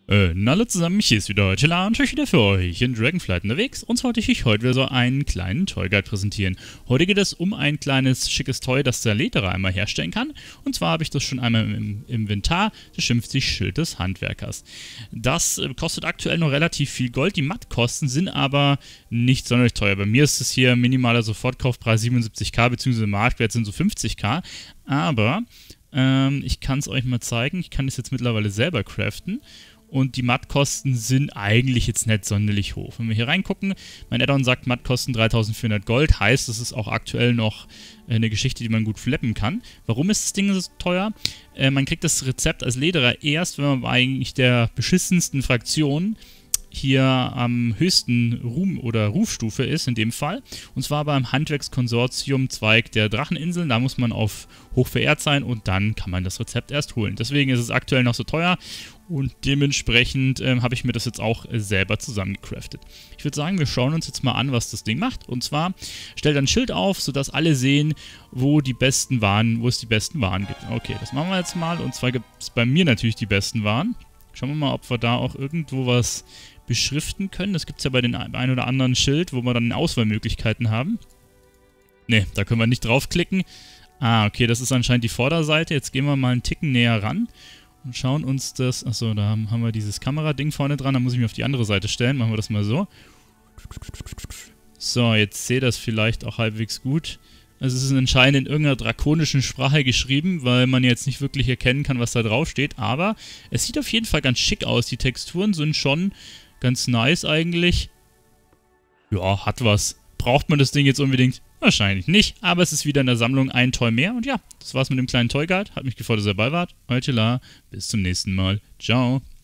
Hallo zusammen, hier ist wieder Chilla und ich bin wieder für euch in Dragonflight unterwegs und zwar wollte ich euch heute wieder so einen kleinen Toy Guide präsentieren. Heute geht es um ein kleines, schickes Toy, das der Lederer einmal herstellen kann. Und zwar habe ich das schon einmal im Inventar, das schimpft sich Schild des Handwerkers. Das kostet aktuell noch relativ viel Gold, die Mattkosten sind aber nicht sonderlich teuer. Bei mir ist es hier minimaler Sofortkaufpreis 77k, beziehungsweise Marktwert sind so 50k, aber ich kann es euch mal zeigen, ich kann das jetzt mittlerweile selber craften. Und die Mattkosten sind eigentlich jetzt nicht sonderlich hoch. Wenn wir hier reingucken, mein Addon sagt Mattkosten 3400 Gold, heißt, das ist auch aktuell noch eine Geschichte, die man gut flippen kann. Warum ist das Ding so teuer? Man kriegt das Rezept als Lederer erst, wenn man bei eigentlich der beschissensten Fraktion hier am höchsten Ruhm- oder Rufstufe ist, in dem Fall. Und zwar beim Handwerkskonsortium-Zweig der Dracheninseln. Da muss man auf hoch verehrt sein und dann kann man das Rezept erst holen. Deswegen ist es aktuell noch so teuer und dementsprechend habe ich mir das jetzt auch selber zusammengecraftet. Ich würde sagen, wir schauen uns jetzt mal an, was das Ding macht. Und zwar stellt ein Schild auf, sodass alle sehen, wo es die besten Waren gibt. Okay, das machen wir jetzt mal. Und zwar gibt es bei mir natürlich die besten Waren. Schauen wir mal, ob wir da auch irgendwo was beschriften können. Das gibt es ja bei den ein oder anderen Schild, wo wir dann Auswahlmöglichkeiten haben. Ne, da können wir nicht draufklicken. Ah, okay, das ist anscheinend die Vorderseite. Jetzt gehen wir mal einen Ticken näher ran und schauen uns das... Achso, da haben wir dieses Kamerading vorne dran. Da muss ich mich auf die andere Seite stellen. Machen wir das mal so. So, jetzt seht ihr das vielleicht auch halbwegs gut. Also es ist anscheinend in irgendeiner drakonischen Sprache geschrieben, weil man jetzt nicht wirklich erkennen kann, was da drauf steht. Aber es sieht auf jeden Fall ganz schick aus. Die Texturen sind schon ganz nice eigentlich. Ja, hat was. Braucht man das Ding jetzt unbedingt? Wahrscheinlich nicht. Aber es ist wieder in der Sammlung ein Toy mehr. Und ja, das war's mit dem kleinen Toy Guide. Hat mich gefreut, dass ihr dabei wart. Euer Chilla. Bis zum nächsten Mal. Ciao.